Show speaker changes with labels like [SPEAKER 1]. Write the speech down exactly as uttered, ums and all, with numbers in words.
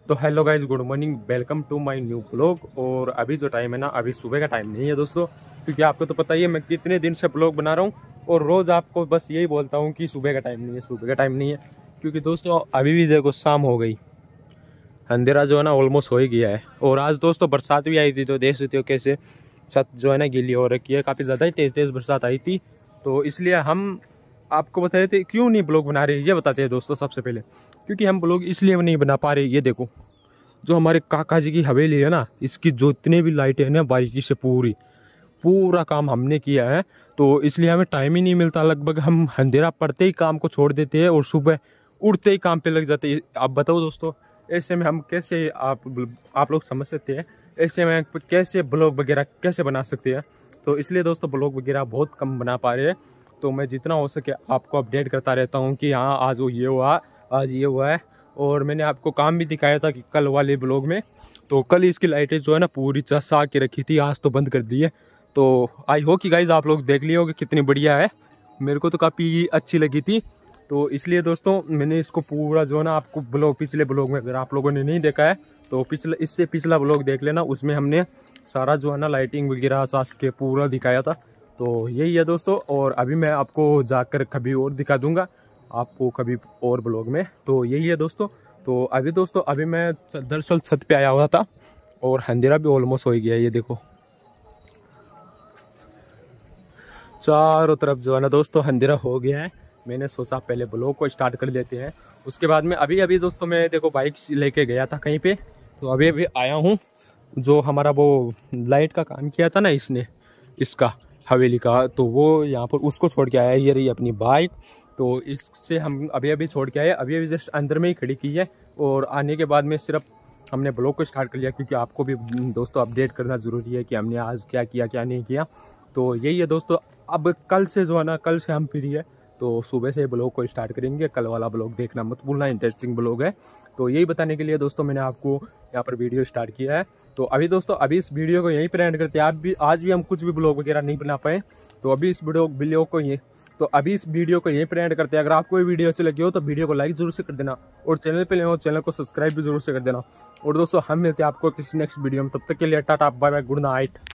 [SPEAKER 1] तो hello guys, good morning, welcome to my new blog. और अभी जो टाइम है ना, अभी सुबह का टाइम नहीं है दोस्तों, क्योंकि आपको तो पता ही है मैं कितने दिन से ब्लॉग बना रहा हूँ और रोज़ आपको बस यही बोलता हूँ कि सुबह का टाइम नहीं है, सुबह का टाइम नहीं है। क्योंकि दोस्तों अभी भी देखो शाम हो गई, अंधेरा जो है ना ऑलमोस्ट हो ही गया है। और आज दोस्तों बरसात भी आई थी, तो देख सकते हो कैसे छत जो है ना गीली हो रखी है, काफ़ी ज़्यादा ही तेज़ तेज़ बरसात आई थी। तो इसलिए हम आपको बता रहे थे क्यों नहीं ब्लॉग बना रहे, ये बताते हैं दोस्तों सबसे पहले। क्योंकि हम ब्लॉग इसलिए नहीं बना पा रहे, ये देखो जो हमारे काका जी की हवेली है ना, इसकी जो इतने भी लाइटें हैं ना बारीकी से पूरी पूरा काम हमने किया है। तो इसलिए हमें टाइम ही नहीं मिलता, लगभग हम अंधेरा पड़ते ही काम को छोड़ देते हैं और सुबह उठते ही काम पे लग जाते हैं। आप बताओ दोस्तों, ऐसे में हम कैसे, आप आप लोग समझ सकते हैं, ऐसे में कैसे ब्लॉग वगैरह कैसे बना सकते हैं। तो इसलिए दोस्तों ब्लॉग वगैरह बहुत कम बना पा रहे हैं। तो मैं जितना हो सके आपको अपडेट करता रहता हूँ कि हाँ आज वो ये हुआ, आज ये हुआ है। और मैंने आपको काम भी दिखाया था कि कल वाले ब्लॉग में, तो कल इसकी लाइटें जो है ना पूरी चसा के रखी थी, आज तो बंद कर दी है। तो आई होप कि गाइज आप लोग देख लिए होगे कितनी बढ़िया है, मेरे को तो काफ़ी अच्छी लगी थी। तो इसलिए दोस्तों मैंने इसको पूरा जो है ना आपको ब्लॉग, पिछले ब्लॉग में अगर आप लोगों ने नहीं देखा है तो पिछले इससे पिछला ब्लॉग देख लेना, उसमें हमने सारा जो है ना लाइटिंग वगैरह सास के पूरा दिखाया था। तो यही है दोस्तों, और अभी मैं आपको जाकर कभी और दिखा दूंगा आपको कभी और ब्लॉग में। तो यही है दोस्तों। तो अभी दोस्तों अभी मैं दरअसल छत पे आया हुआ था और अंधेरा भी ऑलमोस्ट हो ही गया है, ये देखो चारों तरफ जो है ना दोस्तों अंधेरा हो गया है। मैंने सोचा पहले ब्लॉग को स्टार्ट कर देते हैं, उसके बाद में अभी अभी दोस्तों मैं देखो बाइक लेके गया था कहीं पे, तो अभी अभी आया हूँ। जो हमारा वो लाइट का काम किया था ना इसने, इसका हवेली का, तो वो यहाँ पर उसको छोड़ के आया, ये रही अपनी बाइक। तो इससे हम अभी अभी छोड़ के आए, अभी अभी जस्ट अंदर में ही खड़ी की है। और आने के बाद में सिर्फ हमने ब्लॉग को स्टार्ट कर लिया, क्योंकि आपको भी दोस्तों अपडेट करना ज़रूरी है कि हमने आज क्या किया क्या नहीं किया। तो यही है दोस्तों। अब कल से जो है ना, कल से हम फ्री है, तो सुबह से ब्लॉग को स्टार्ट करेंगे। कल वाला ब्लॉग देखना मत भूलना, इंटरेस्टिंग ब्लॉग है। तो यही बताने के लिए दोस्तों मैंने आपको यहाँ पर वीडियो स्टार्ट किया है। तो अभी दोस्तों अभी इस वीडियो को यहीं पर एंड करते हैं। आप भी आज भी हम कुछ भी ब्लॉग वगैरह नहीं बना पाए, तो अभी इस वीडियो वीडियो को ये तो अभी इस वीडियो को यहीं पर एंड करते हैं। अगर आपको ये वीडियो अच्छी लगी हो तो वीडियो को लाइक जरूर से कर देना, और चैनल पे नए हो चैनल को सब्सक्राइब भी जरूर से कर देना। और दोस्तों हम मिलते हैं आपको किसी नेक्स्ट वीडियो में, तब तक के लिए tata bye bye, good night.